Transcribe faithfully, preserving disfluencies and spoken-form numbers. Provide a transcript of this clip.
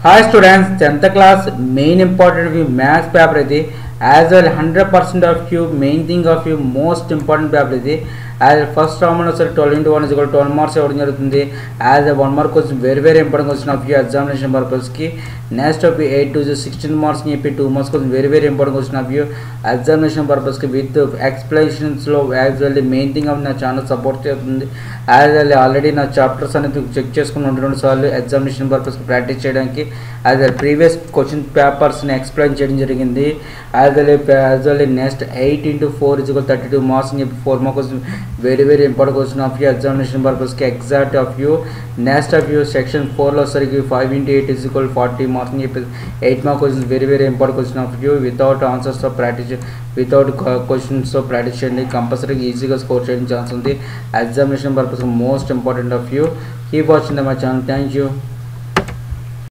Hi students, tenth class main important of you maths paper idi as well one hundred percent of you main thing of you most important paper idi as first round lo sir twelve into one is equal to twelve marks iవ్వడం జరుగుతుంది as a one mark question very very important question of you examination purpose ki next of eight to sixteen marks ni చెప్పి two marks question very very important question of you examination purpose ki with explanations లో as well the main thing of నా channel support చేస్తుంది as well already నా chapters అనేది check చేసుకుని రెండు రెండు సార్లు ఎగ్జామినేషన్ పర్పస్ కి ప్రాక్టీస్ చేయడానికి as well previous question papers ని ఎక్స్ప్లెయిన్ చేయడం జరిగింది as well as well next eight into four is equal to thirty-two marks ni చెప్పి four marks very very important question of you examination purpose ki exact of you next of you section four lo sariki five into eight is equal to forty marks ni చెప్పి eight mark questions very very important question of you without answers of practice without questions so practice cheyandi compulsory easy ga score cheyadam chance undi examination purpose most important of you keep watching my channel. Thank you.